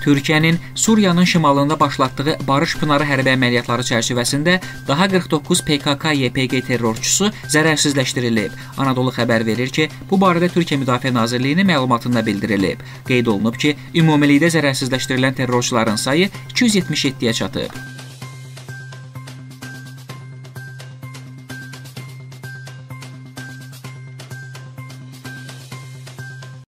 Türkiyənin Suriyanın şimalında başlatdığı Barış Pınarı hərbi əməliyyatları çərçivəsində daha 49 PKK-YPG terrorçusu zərərsizləşdirilib. Anadolu xəbər verir ki, bu barədə Türkiyə Müdafiə Nazirliyinin məlumatında bildirilib. Qeyd olunub ki, ümumilikdə zərərsizləşdirilən terrorçuların sayı 277-yə çatıb.